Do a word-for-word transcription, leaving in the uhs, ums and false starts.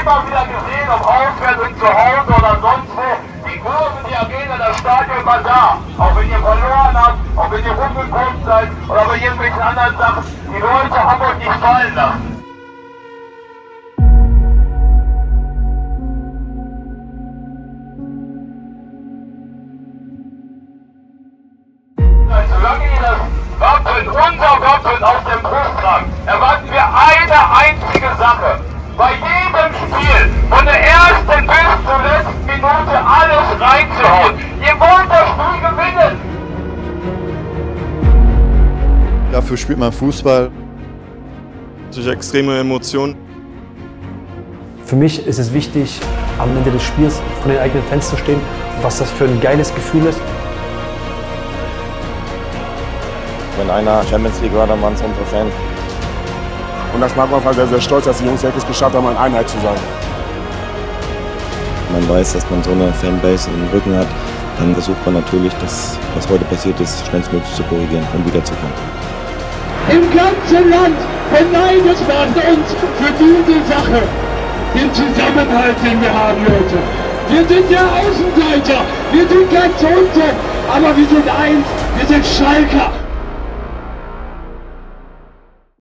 immer wieder gesehen, ob auswärts und zu Hause oder sonst wo. Die Kurven, die Arena, das Stadion war da. Auch wenn ihr verloren habt, auch wenn ihr rumgekommen seid oder bei irgendwelchen anderen Sachen. Die Leute haben euch nicht fallen lassen. Solange ihr das Wappen, unser Wappen auf dem Brust tragt, erwarten wir eine einzige Sache. Bei jedem Spiel, von der ersten bis zur letzten Minute alles reinzuhauen. Ihr wollt das Spiel gewinnen. Dafür spielt man Fußball. Durch extreme Emotionen. Für mich ist es wichtig, am Ende des Spiels vor den eigenen Fans zu stehen, was das für ein geiles Gefühl ist. Wenn einer Champions League war, dann waren es unsere Fans. Und das macht man sehr, sehr stolz, dass die Jungs es geschafft haben, eine Einheit zu sein. Man weiß, dass man so eine Fanbase im Rücken hat, dann versucht man natürlich, das, was heute passiert ist, schnellstmöglich zu korrigieren, um wiederzukommen. Im ganzen Land beneidet man uns für diese Sache. Den Zusammenhalt, den wir haben, Leute. Wir sind der Außenseiter, wir sind ganz unten, aber wir sind eins, wir sind Schalker.